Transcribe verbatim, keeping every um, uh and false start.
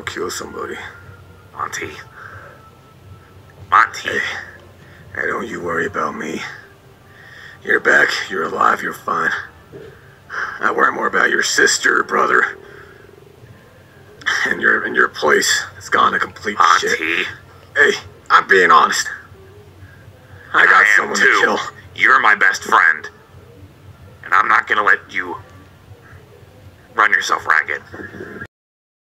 kill somebody. Monty. Monty. Hey, hey, don't you worry about me. You're back, you're alive, you're fine. I worry more about your sister, brother. And your and your place has gone to complete Monty. shit. Hey, I'm being honest. I got I am someone too. to kill. You're my best friend. And I'm not gonna let you run yourself ragged.